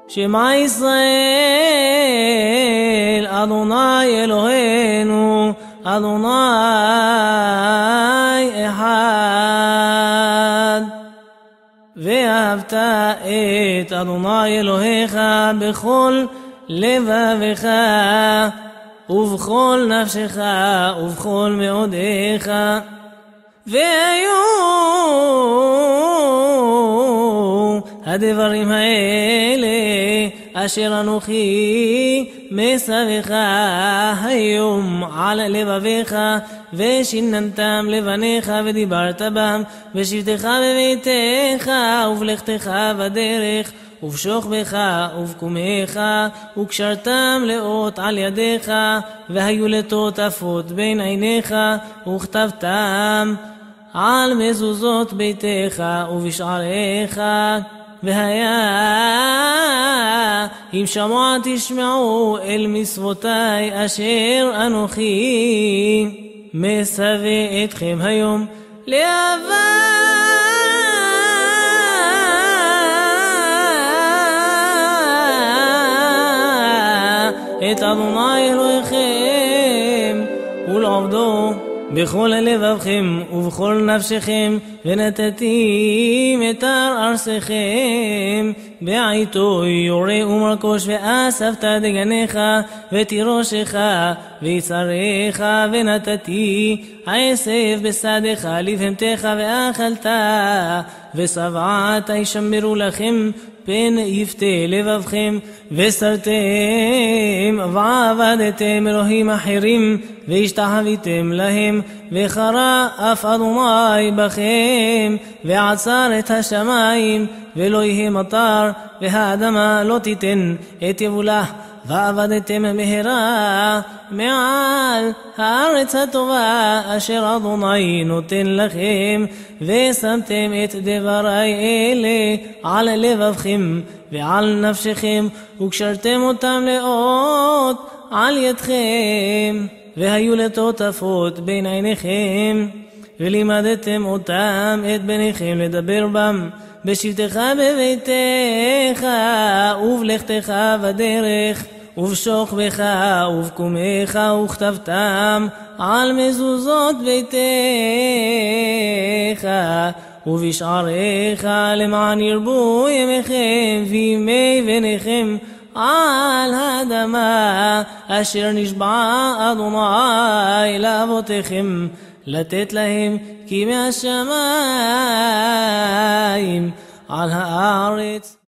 שמע ישראל, אדוני אלוהינו, אדוני אחד. ואהבת את אדוני אלוהיך בכל לבבך ובכל נפשך ובכל מאודיך. והיו הדברים האלה אשר אנוכי מסבך היום על לבביך, ושיננתם לבניך ודיברת בם בשבתך בביתך ובלכתך בדרך ובשוכבך ובקומך, וקשרתם לאות על ידיך, והיו לטוטפות בין עיניך, וכתבתם על מזוזות ביתך ובשעריך. והיה אם שמוע תשמעו אל מצוותי אשר אנוכי מסווה אתכם היום לאהבה את אדוני אלוהיכם ולעבדו בכל לבבכם ובכל נפשכם, ונתתים את ארצכם בעיתו יורה ומרכוש, ואספת דגניך ותירושך ויצריך, ונתתי עשב בשדך לבהמתך ואכלת, ושבעת ישמרו לכם פן יפתה לבבכם, וסרתם ועבדתם אלוהים אחרים והשתחוויתם להם, וחרה אף אדוני בכם ועצר את השמיים ולא יהיה מטר, והאדמה לא תיתן את יבולה, ועבדתם מהרה מעל הארץ הטובה אשר אדוני נותן לכם, ושמתם את דברי אלה על לבבכם ועל נפשכם, וקשרתם אותם לאות על ידכם, והיו לטוטפות בין עיניכם, ולימדתם אותם את בניכם לדבר בם בשבתך בביתך ובלכתך בדרך ובשוכבך ובקומך, וכתבתם על מזוזות ביתך ובשעריך, למען ירבו ימיכם וימי בניכם על האדמה אשר נשבע אדוני לאבותיכם לתת להם, כי מהשמיים על הארץ